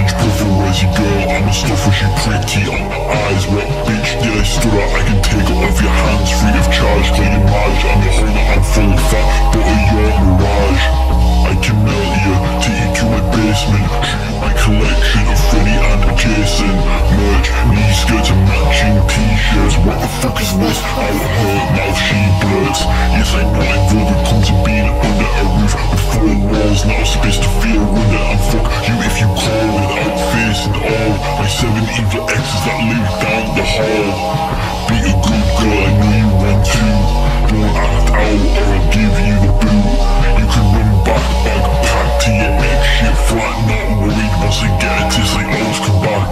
Strange brother, where's your girl? I'm a stuff was you pretty on the eyes. What bitch did I stutter? I can take it off your hands free of charge. Playing Marge, I'm the holder, I'm full of fat, but a your mirage. I can melt you, take you to my basement, show you my collection of Freddy and Jason merch, knee skirts and matching t-shirts. What the fuck is this? Out her mouth she blurts. Yes, I know I'm vulgar, comes to being under a roof with four walls, not a space to feel under. And fuck you if you call without facing all my 7 evil exes that live down the hall. Be a good girl, I know you want to. Don't act out or I'll give you the boot. You can run back to your ex shit flat, not worried once I get it, it's like always come back.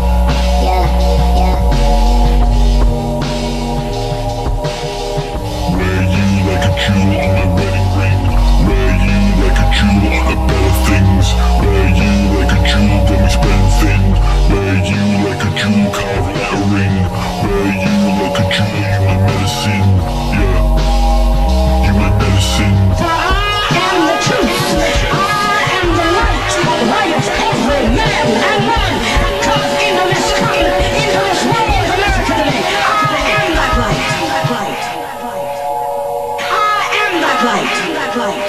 Wear you like a jewel on my wedding ring. Wear you like a jewel on the better things. Wear you like a jewel when we spend thin. Wear you like a jewel carved lettering. Wear you like a jewel, you my medicine. Yeah, you my medicine. For I am the truth, I am the light that lights every man and woman that comes into this continent, into this world of America today. I am that light. I am that light.